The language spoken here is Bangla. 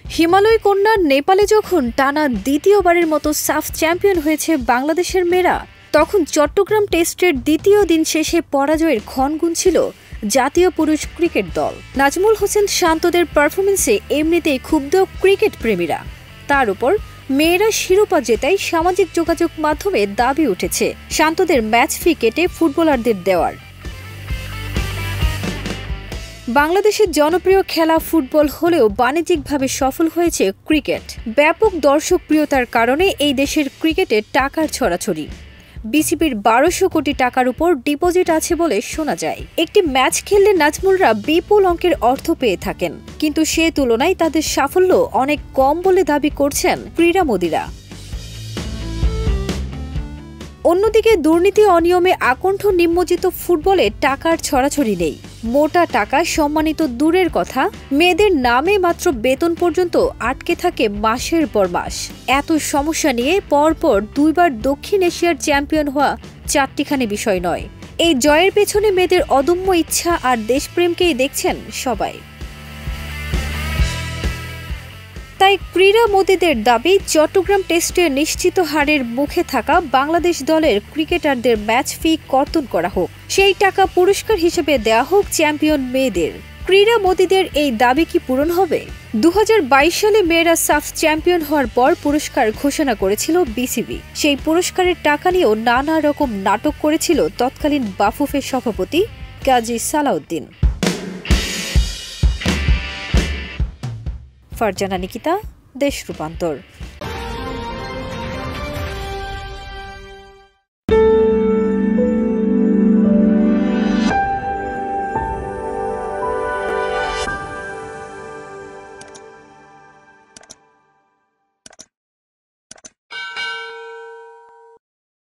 হিমালয় কন্যা নেপালে যখন টানা দ্বিতীয়বারের মতো সাফ চ্যাম্পিয়ন হয়েছে বাংলাদেশের মেয়েরা, তখন চট্টগ্রাম টেস্টের দ্বিতীয় দিন শেষে পরাজয়ের ক্ষণ গুনছিল জাতীয় পুরুষ ক্রিকেট দল। নাজমুল হোসেন শান্তদের পারফরমেন্সে এমনিতেই ক্ষুব্ধ ক্রিকেট প্রেমীরা। তার উপর মেয়েরা শিরোপা জেতায় সামাজিক যোগাযোগ মাধ্যমে দাবি উঠেছে শান্তদের ম্যাচ ফি কেটে ফুটবলারদের দেওয়ার। বাংলাদেশের জনপ্রিয় খেলা ফুটবল হলেও বাণিজ্যিকভাবে সফল হয়েছে ক্রিকেট। ব্যাপক দর্শকপ্রিয়তার কারণে এই দেশের ক্রিকেটে টাকার ছড়াছড়ি। বিসিবির ১২০০ কোটি টাকার উপর ডিপোজিট আছে বলে শোনা যায়। একটি ম্যাচ খেললে নাজমুলরা বিপুল অঙ্কের অর্থ পেয়ে থাকেন, কিন্তু সে তুলনায় তাদের সাফল্য অনেক কম বলে দাবি করছেন ক্রীড়ামোদীরা। অন্যদিকে দুর্নীতি অনিয়মে আকণ্ঠ নিমজ্জিত ফুটবলে টাকার ছড়াছড়ি নেই। মোটা টাকা সম্মানিত দূরের কথা, মেয়েদের নামে মাত্র বেতন পর্যন্ত আটকে থাকে মাসের পর মাস। এত সমস্যা নিয়ে পরপর দুইবার দক্ষিণ এশিয়ার চ্যাম্পিয়ন হওয়া চারটিখানি বিষয় নয়। এই জয়ের পেছনে মেয়েদের অদম্য ইচ্ছা আর দেশপ্রেমকেই দেখছেন সবাই। তাই ক্রীড়ামোদীদের দাবি, চট্টগ্রাম টেস্টে নিশ্চিত হারের মুখে থাকা বাংলাদেশ দলের ক্রিকেটারদের ম্যাচ ফি কর্তন করা হোক, সেই টাকা পুরস্কার হিসেবে দেওয়া হোক চ্যাম্পিয়ন মেয়েদের। ক্রীড়ামোদীদের এই দাবি কি পূরণ হবে? ২০২২ সালে মেয়েরা সাফ চ্যাম্পিয়ন হওয়ার পর পুরস্কার ঘোষণা করেছিল বিসিবি। সেই পুরস্কারের টাকা নিয়েও নানা রকম নাটক করেছিল তৎকালীন BFF সভাপতি কাজী সালাউদ্দিন। ফারজানা নিকিতা, দেশ রূপান্তর।